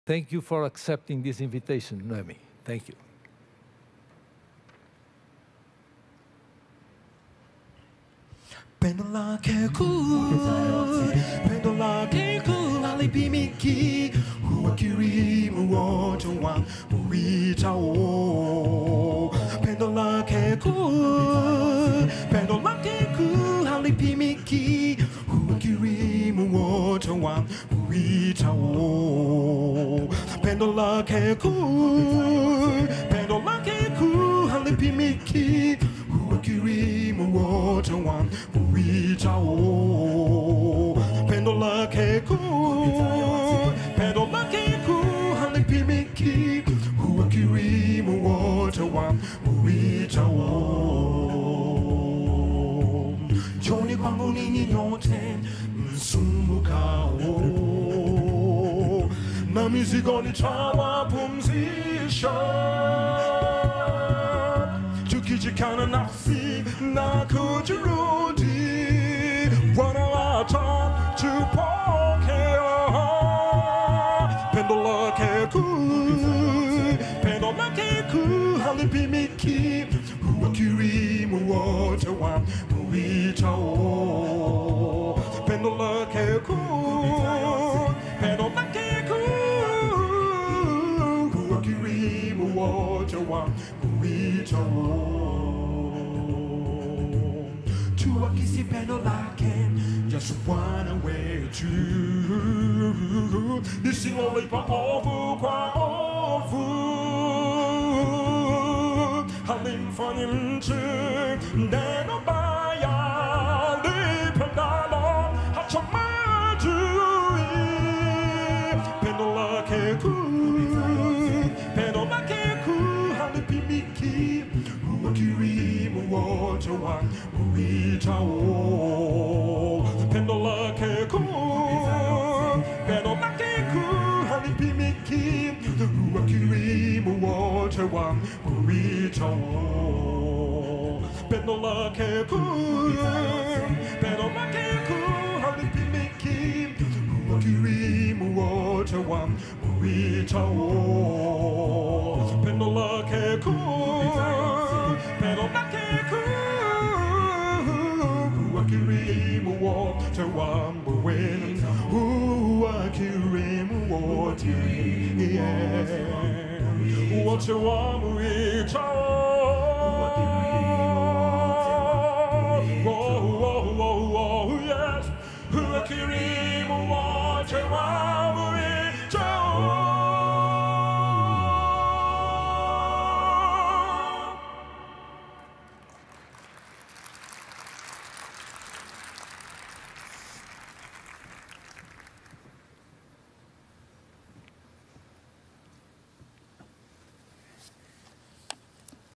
Thank you for accepting this invitation, Noemi. Thank you. Pendo la che ali bimiki huakiri muoto wa muita o Pendo la che ali bimiki huakiri muoto wa muita o Pendo la che ali bimiki huakiri muoto wa muita o Pendola keku halipimiki huakiri muota wa muita o Joni kwangu ninyi nyote msumbukao na mizigo nitawapumzisha tukijikana nafsi na kujirudi wanawata tupokea Pendola keku halipimiki huakiri muote wa muita o Pendola keku huakiri muote wa muita o Tuakisi pendola just one way to this is only for all Halim fanim to Nanobaya Lipandalo Hachamadu Pendola keku Halipimiki Huakiri muoto wa muita o Pendola keku halipimiki huakiri muote wa muita o Pendola keku halipimiki huakiri muote wa muita o Pendola keku huakirimu wote wa mbweni huakirimu wote wote wa mwita yes huakirimu wote wa